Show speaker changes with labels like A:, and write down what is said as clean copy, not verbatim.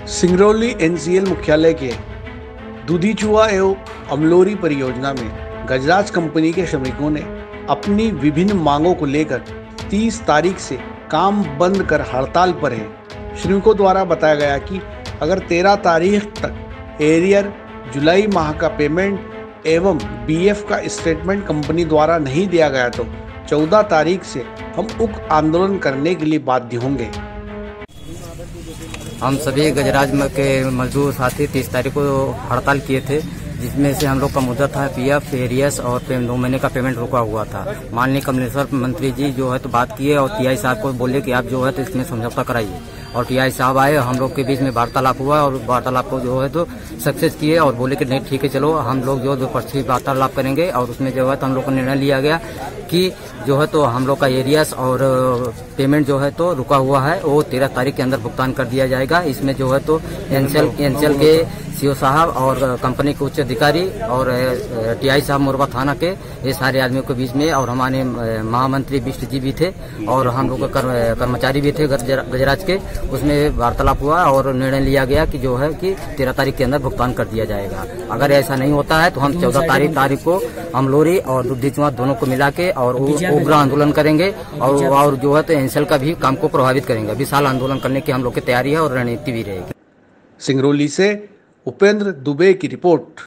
A: Singrauli NCL मुख्यालय के दुधीचुआ एवं अमलोरी परियोजना में गजराज कंपनी के श्रमिकों ने अपनी विभिन्न मांगों को लेकर 30 तारीख से काम बंद कर हड़ताल पर हैं। श्रमिकों द्वारा बताया गया कि अगर 13 तारीख तक एरियर, जुलाई माह का पेमेंट एवं बीएफ का स्टेटमेंट कंपनी द्वारा नहीं दिया गया तो 14 तारीख से हम उग्र आंदोलन करने के लिए बाध्य होंगे।
B: हम सभी गजराज के मजदूर साथी 30 तारीख को हड़ताल किए थे, जिसमें से हम लोग का मुद्दा था पीएफ, एरियस और 2 महीने का पेमेंट रुका हुआ था। माननीय कमलेश्वर मंत्री जी जो है तो बात किए और टीआई साहब को बोले कि आप जो है तो इसमें समझौता कराइए, और टीआई साहब आए, हम लोग के बीच में वार्तालाप हुआ और वार्तालाप को जो है तो सक्सेस किए और बोले कि नहीं ठीक है चलो हम लोग जो द्विपक्षीय वार्तालाप करेंगे। और उसमें जो है तो हम लोग को निर्णय लिया गया कि जो है तो हम लोग का एरियस और पेमेंट जो है तो रुका हुआ है वो 13 तारीख के अंदर भुगतान कर दिया जाएगा। इसमें जो है तो एनसीएल के सीओ साहब और कंपनी के उच्च अधिकारी और टीआई साहब मोरबा थाना के ये सारे आदमियों के बीच में, और हमारे महामंत्री बिष्ट जी भी थे और हम लोग कर्मचारी भी थे गजराज के, उसमें वार्तालाप हुआ और निर्णय लिया गया कि जो है कि 13 तारीख के अंदर भुगतान कर दिया जाएगा। अगर ऐसा नहीं होता है तो हम 14 तारीख को अमलोरी और दुधीचुआ दोनों को मिला के और उग्र आंदोलन करेंगे और जो है तो एनसीएल का भी काम को प्रभावित करेंगे। विशाल आंदोलन करने की हम लोग की तैयारी है और रणनीति भी रहेगी।
A: सिंगरौली से उपेंद्र दुबे की रिपोर्ट।